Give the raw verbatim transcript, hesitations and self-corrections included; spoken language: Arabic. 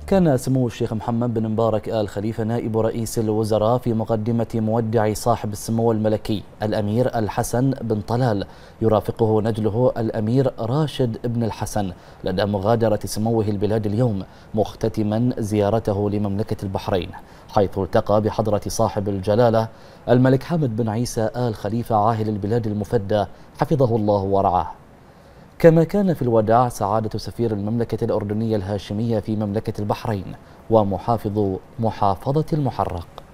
كان سمو الشيخ محمد بن مبارك آل خليفة نائب رئيس الوزراء في مقدمة مودع صاحب السمو الملكي الأمير الحسن بن طلال، يرافقه نجله الأمير راشد بن الحسن لدى مغادرة سموه البلاد اليوم، مختتما زيارته لمملكة البحرين، حيث التقى بحضرة صاحب الجلالة الملك حمد بن عيسى آل خليفة عاهل البلاد المفدى حفظه الله ورعاه. كما كان في الوداع سعادة سفير المملكة الأردنية الهاشمية في مملكة البحرين ومحافظ محافظة المحرق.